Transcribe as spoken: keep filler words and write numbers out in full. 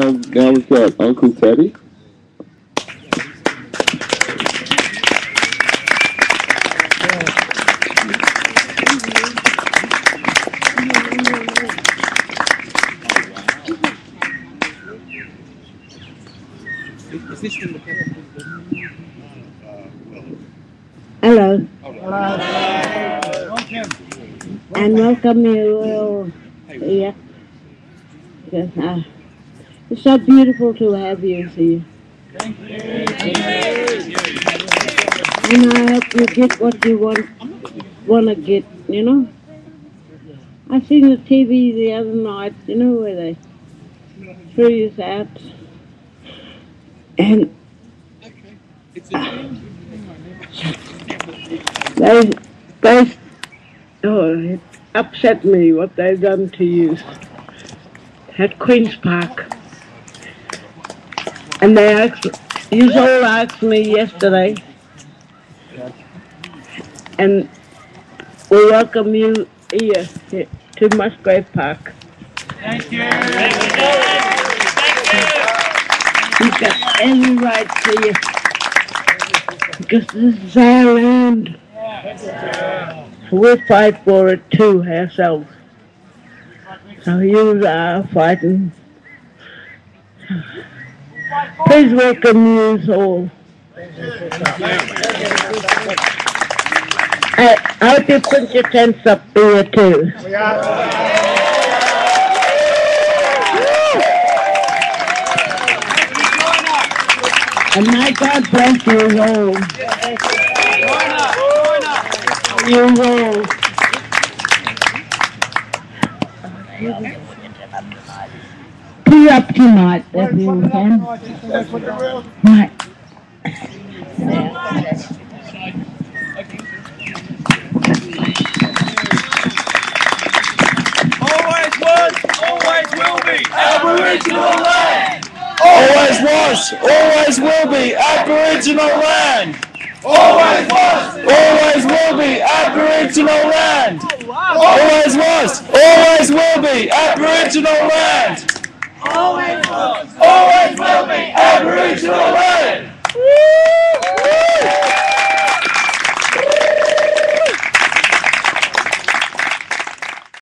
Um, now we've got Uncle Teddy. Hello. Hello. And welcome you all here. Yes, uh, it's so beautiful to have you here. Thank you. And I hope you get what you want want to get, you know. I seen the T V the other night, you know, where they threw you out. And uh, they, they, oh, it upset me what they've done to you at Queen's Park. And they asked, you all asked me yesterday, and we welcome you here to Musgrave Park. Thank you. Thank you. You've got every right to you, because this is our land. We'll fight for it too ourselves. So you are fighting. Please welcome you all. I, I hope you put your tents up here too. And my God bless you all. You all. Put it up tonight if you can. Right. Always was, always will be Aboriginal land. Always was, always will be Aboriginal land. Always was, Always will be Aboriginal land. Always was, always will be Aboriginal land. always was, always will be Aboriginal land.